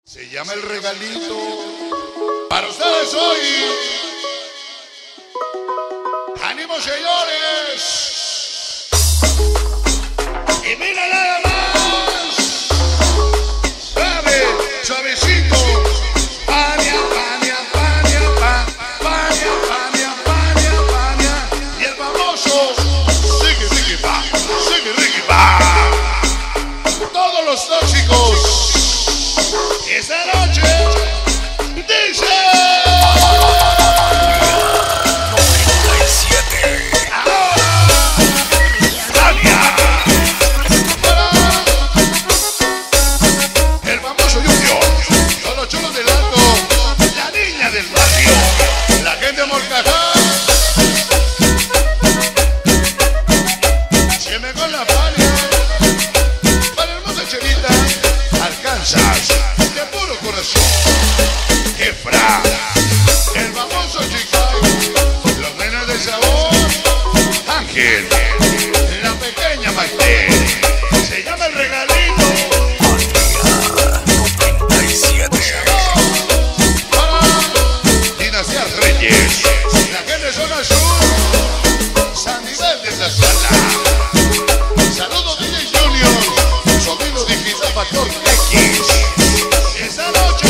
Se llama El Regalito. Para ustedes hoy. ¡Ánimo, señores! Y mira nada más. Suave, suavecito. Pania, pania, pania, pa, pania, pania, pania, pania. Y el famoso sigue, sigue, pa, sigue, sigue, pa. Todos los tóxicos. Esta noche dice 97. El famoso Junior, todos los chulos del alto, la niña del barrio, la gente de Molcajá. Siempre con la Fania, para hermosa chelita, alcanzas. Efra, el famoso Chicago, los nenes de sabor, Ángel, la pequeña Maite, se llama El Regalito. Andrea 97. Para Dinastía Reyes, la gente de Zona Sur, San Miguel de la Sala. Saludos DJ Junior, sonido digital Factor X. Esta noche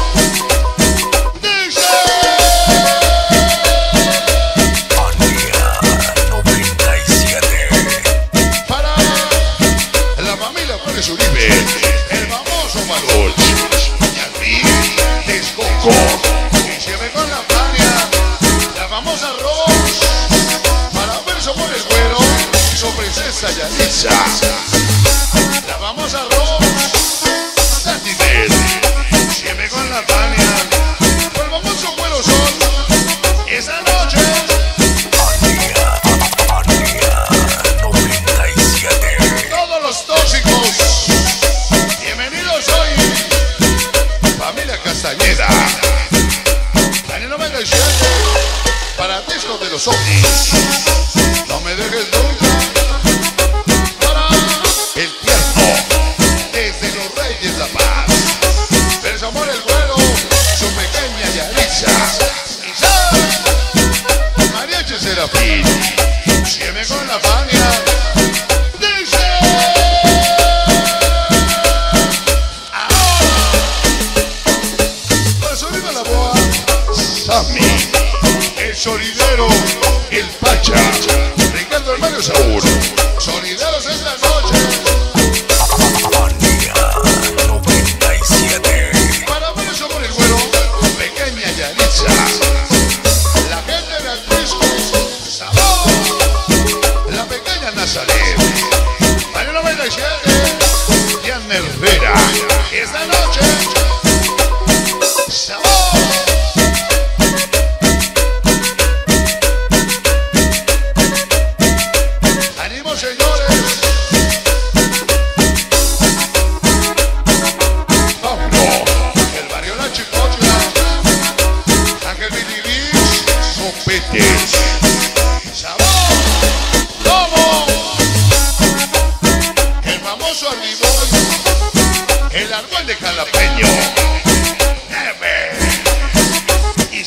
Uribe, el famoso Marol, Yasmín, Texcoco, y siempre con la Fania, la famosa Rose, para verso por el güero, su princesa Yalitza, la famosa Rose, Santivel, siempre con la Fania, el famoso güero Sol, esa noche. Andrea 97. Todos los tóxicos. Castañeda, Daniel 97, para discos de los ovnis, no me dejes nunca, para el tierno, desde los Reyes La Paz, verso amor el güero, su pequeña Yalitza, Mariachi Serafín, siempre con la Fania, dice. El sonidero, el Pacha, Ricardo Hermano Saúl, sonideros esta noche. Andrea 97. Para verso por el güero, pequeña Yalitza, la gente de Atrisco, Sabor, la pequeña Nazaret, Mario 97, Diana Herrera, esta noche. Sabor. Sabor, ¿cómo? El famoso Arriboy, el argüen de jalapeño, y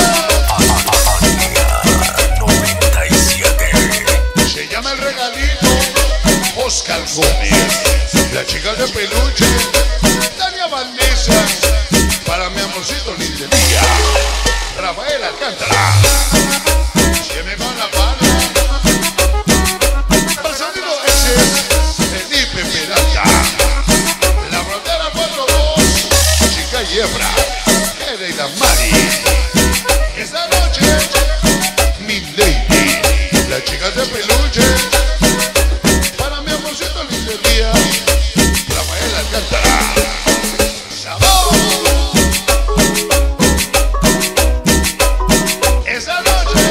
Andrea 97. se llama El Regalito, Oscar Gómez, la chica de peluche, Tania Valdesa, para mi amorcito Lindelía, Rafael Alcántara. Siempre con la Fania, para el sonido ese, Felipe Peralta, la frontera 4-2, Chica y Efra, Ere y la Mari. Esta noche, mi lady, la chica de peluche, para mi amorcito Lindelía, Rafael Alcántara. ¡Sabor! Esa noche,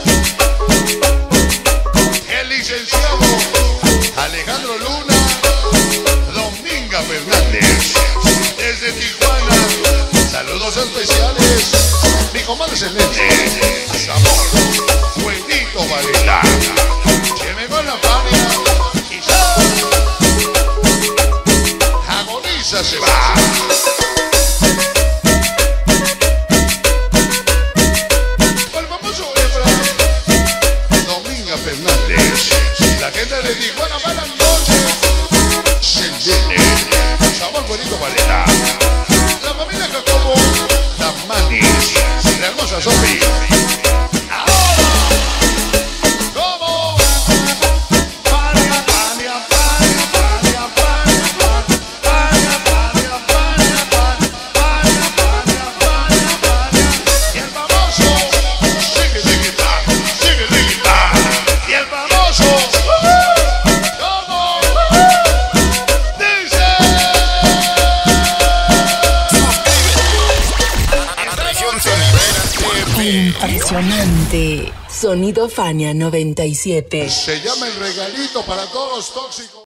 el licenciado Alejandro Luna, Dominga Fernández, desde Tijuana, saludos especiales, mi comadre excelente, Sabor, Buenito Varela, que me con la Fania, y agoniza se va. Impresionante. Sonido Fania 97. Se llama el regalito para todos los tóxicos.